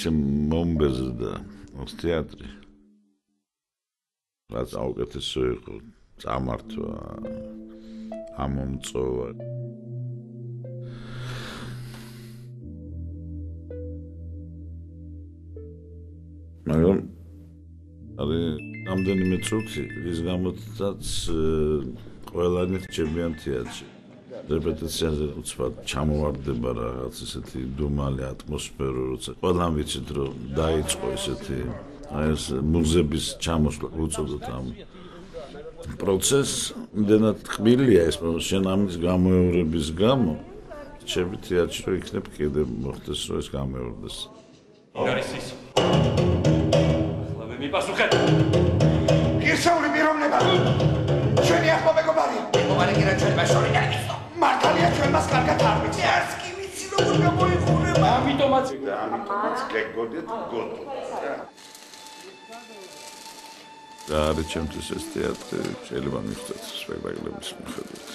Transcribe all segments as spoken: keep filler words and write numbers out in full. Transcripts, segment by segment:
ისე მომბეზრდა ეს თეატრი. რაც აუკეთესო იყო, წამართვა, ამომწოვა. მაგრამ არის რამდენიმე წუთი, რის გამოთაც ყველანი რჩებიან თეატრში. რეპეტიციაზე უცბად ჩამოვარდება რაღაც ესეთი დუმალი ატმოსფერო, როცა ყველამ ვიცით, რომ დაიწყო ესეთი აი ეს მუზების ჩამოსვლა უწოდოთ ამ პროცესს. იმდენად ტკბილია ეს, რომ შენ ამის გამოევრების გამო რჩები თეატრში, რომ იქნებ კიდე მოხდეს, რომ ეს გამოევრდეს. არის ის. ახლა მე მიპასუხეთ. გირჩეული პიროვნება. ჩვენი ახლა მეგობარია. მეგობარი კი რა ჩვენ მასშორი დაიწო. მართალია ჩვენ მას კარგად არ ვიცი. არც კი ვიცი როგორ გამოიხურება. ამიტომაც ამიტომაც გეგოდეთ გოდო. რა არის ჩემთვის ეს თეატრი, შეიძლება მივხვდეთ სპექტაკლების მიხედვით.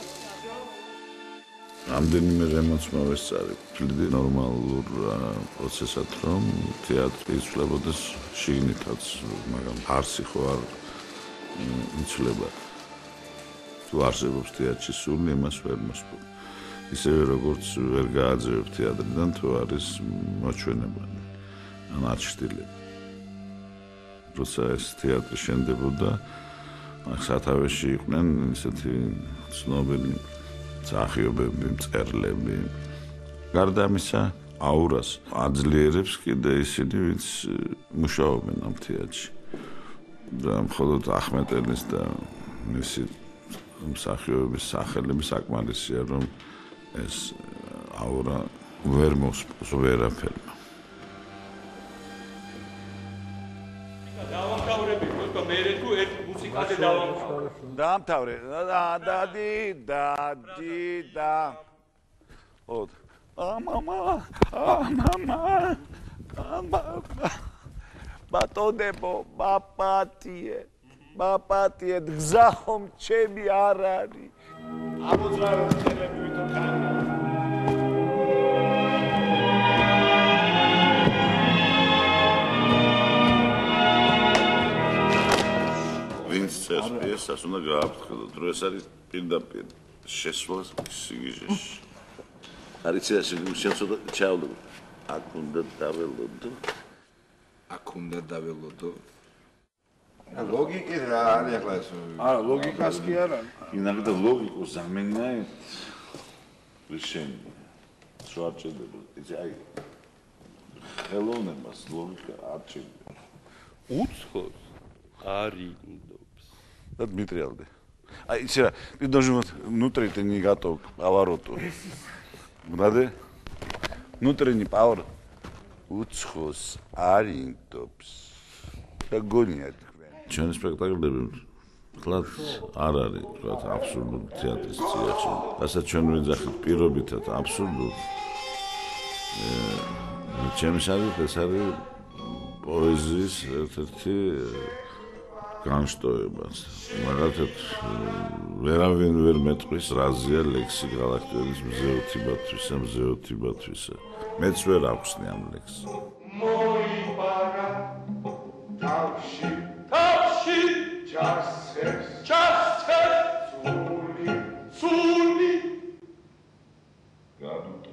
რამდენიმე რემონტს მოვესწარი, ვთვლი ნორმალურ პროცესად, რომ თეატრი იცვლებოდეს შიგნითაც, მაგრამ არსი ხო არ იცვლება. თუ არსებობს თეატრში სული, იმას ვერ მოსპობ. ისევე როგორც ვერ გააძევებ თეატრიდან, თუ არის მოჩვენებანი, ან არ ჩრდილები. როცა ეს თეატრი შენდებოდა, სათავეში იყვნენ ისეთი ცნობილი მსახიობები, მწერლები. გარდა ამისა, აურას აძლიერებს კიდე ისინი, ვინც მუშაობენ ამ თეატრში. და მხოლოდ ახმეტელის და მისი მსახიობების სახელები საკმარისია, რომ ეს აურა ვერ მოსპოს ვერაფერმა. დავამთავრები, თქო მე თუ ერთ მუსიკაზე დავამთავრე. დაამთავრე. დადი, დადი, და. ოდ. ა мама, ა мама. мама. ბატონებო, ბაპატიე. ბაპატიე, გზა ხომ ჩემი არ არის. ამოძრავე ხელები ვითომ ხარია. ვინც წერს პიესას, უნდა გააფრთხილოთ, რომ ეს არის პირდაპირ შესვლა სიგიჟეში. არის ეს შენ ცოტა ჩაავლო. აქ უნდა დაველოდო. აქ უნდა დაველოდო. ლოგიკით რა არის ახლა ეს? არა, ლოგიკას კი არა. ინახდა ლოგიკო ზამენაი რიშენ სვარჭედება. იცი აი ხელოვნებას ლოგიკა არ ჭირდება. უცხოს арендობს. Да Дмитрий Алды. А еще ты должен вот внутренний готов к повороту. Надо внутренний поворот. Уцхос арендობს. Да гонят. Ჩვენ სპექტაკლები კლად არ არის, თქვათ, აბსურდული თეატრის წიაღში. რასაც ჩვენ ვიძახით პირობითად აბსურდულ. ჩემი შარით ეს არის პოეზიის ერთ-ერთი განშტოება. მაგალითად, ვერავინ ვერ მეტყვის რაზეა ლექსი galakteris მზეოთიბათვისა, მზეოთიბათვისა. მეც ვერ აქვსნი ამ ლექსს. მოიპარა თავში თავში ჯარსებს ჩასცეს სული სული გადუტე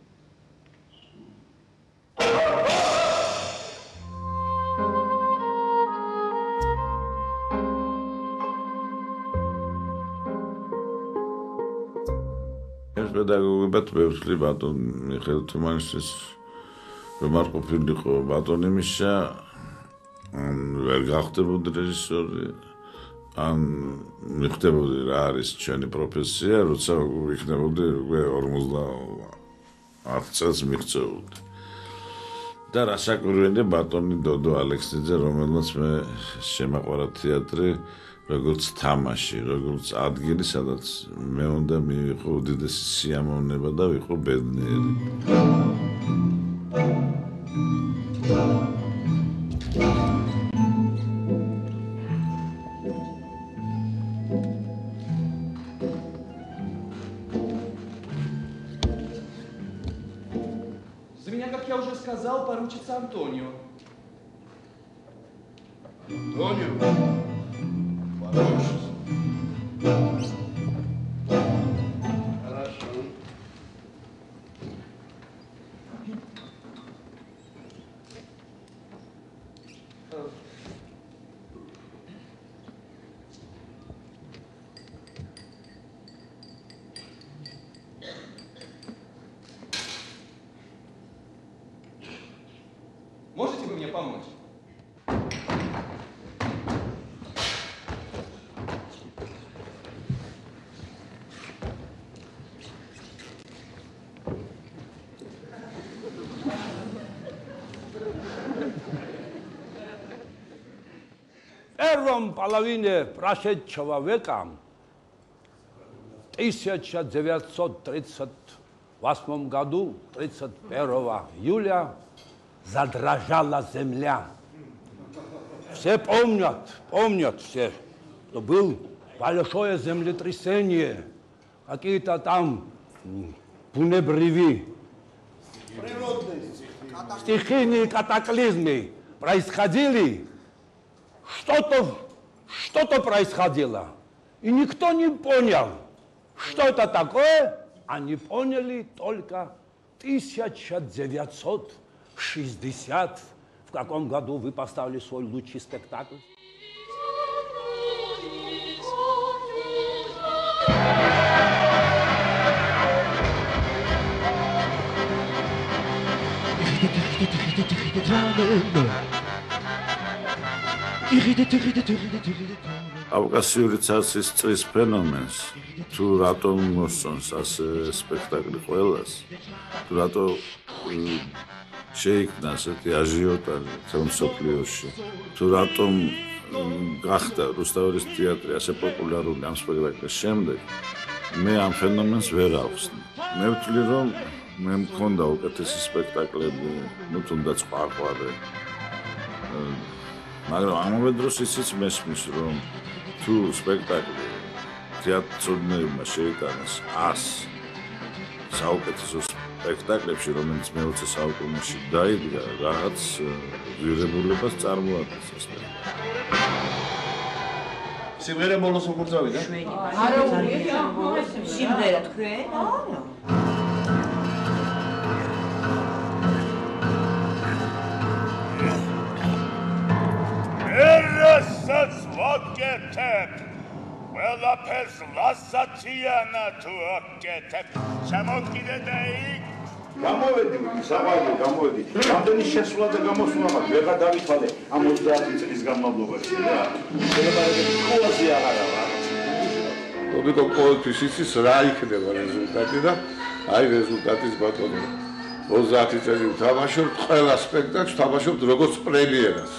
ეს პედაგოგებად ვეცვლი ბატონ მიხეილ თუმანიშვილის რომ არ ყოფილიყო ბატონი მიშა ან ვერ გახდებოდი რეჟისორი ან მიხვდებოდი რა არის ჩვენი პროფესია, როცა ვიქნებოდი უკვე ორმოცდაათ წელს მიღწეოდი. და რასაკვირველია ბატონი დოდო ალექსიძე, რომელსაც მე შემაყვარა თეატრი, როგორც თამაში, როგორც ადგილი, სადაც მე უნდა მივიღო უდიდესი სიამოვნება და ვიყო ბედნიერი. меня, как я уже сказал, поручится Антонио. Антонио? Поручится. Хорошо. Можете вы мне помочь? В первом половине прошедшего века, в тысяча девятьсот тридцать восьмом году, тридцать первого июля, задрожала земля. Все помнят, помнят все, что было большое землетрясение, какие-то там бунебреви, стихийные катаклизмы происходили. Что-то, что-то происходило, и никто не понял, что это такое. Они поняли только в тысяча девятьсот шестидесятом, в каком году вы поставили свой лучший спектакль. კავკასიური ცარცის წრის ფენომენს თუ რატომ მოსწონს ასე სპექტაკლი ყველას, თუ რატო შეიქმნა ასეთი აჟიოტაჟი მთელ მსოფლიოში, თუ რატომ გახდა რუსთაველის თეატრი ასე პოპულარული ამ სპექტაკლის შემდეგ, მე ამ ფენომენს ვერ ავხსნი. მე ვთვლი, რომ მე მქონდა უკეთესი სპექტაკლები, ну თუნდაც ყარყარე. მაგრამ ამავე დროს ისიც მესმის, რომ თუ სპექტაკლი თეატრწოდნეებმა შეიტანეს ას საუკეთესო სპექტაკლებში, რომელიც მეოცე საუკუნეში დაიდგა, რაღაც ვირებულებას წარმოადგენს ეს სპექტაკლი. სიმღერა ბოლოს როგორ წავიდა? არა, სიმღერა თქვენ? არა. Eraსაც ვაკეთებ, ყველაფერს ლასათიანა თუ აკეთებ, შემოვკიდე და იქ გამოვედი, საყვარლო, გამოვედი. რამდენი შესვლა და გამოსვლა მაქვს, ვეღარ დავითვალე ამ ოცდაათი წლის განმავლობაში რა. შეგებარებები ყველაზე აღარა ვარ. ობიკო ყოველთვის იცის რა იქნება რეზულტატი და აი რეზულტატის ბატონო. ოცდაათი წელი ვთამაშობ, ყველა სპექტაკლს ვთამაშობ როგორც პრემიერას.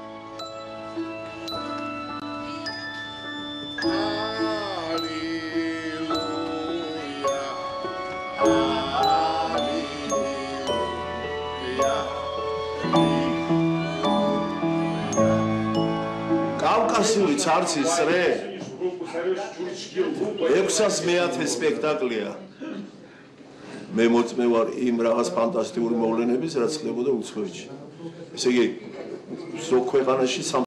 კავკასიური ცარცის წრე ექვსას მეათე სპექტაკლია. მე მოწმე ვარ იმ რაღაც ფანტასტიკური მოვლენების, რაც ხდებოდა უცხოეთში. ესე იგი, ზოგ ქვეყანაში